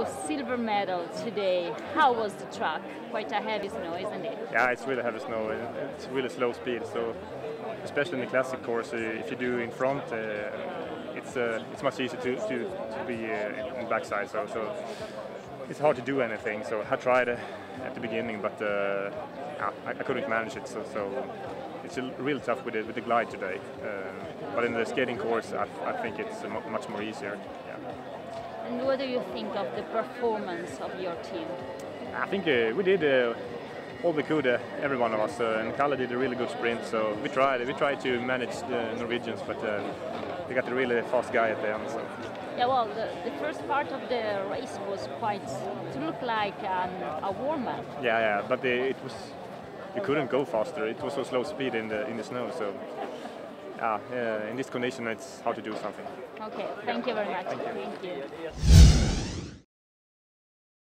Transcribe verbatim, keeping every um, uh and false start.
silver medal today. How was the track? Quite a heavy snow, isn't it? Yeah, it's really heavy snow and it's really slow speed. So, especially in the classic course, uh, if you do in front, uh, it's uh, it's much easier to to, to be uh, in backside. So, so it's hard to do anything. So I tried uh, at the beginning, but uh, I, I couldn't manage it. So, so it's really tough with the, with the glide today. Uh, but in the skating course, I, I think it's uh, much more easier. Yeah. And what do you think of the performance of your team? I think uh, we did uh, all we could, uh, every one of us, uh, and Kalle did a really good sprint. So we tried. We tried to manage the Norwegians, but uh, we got a really fast guy at the end. So. Yeah, well, the, the first part of the race was quite to look like um, a warm-up. Yeah, yeah, but the, it was you couldn't go faster. It was so slow speed in the in the snow. So, yeah, uh, in this condition, it's hard to do something. Okay, thank you very much. Thank you. Thank you.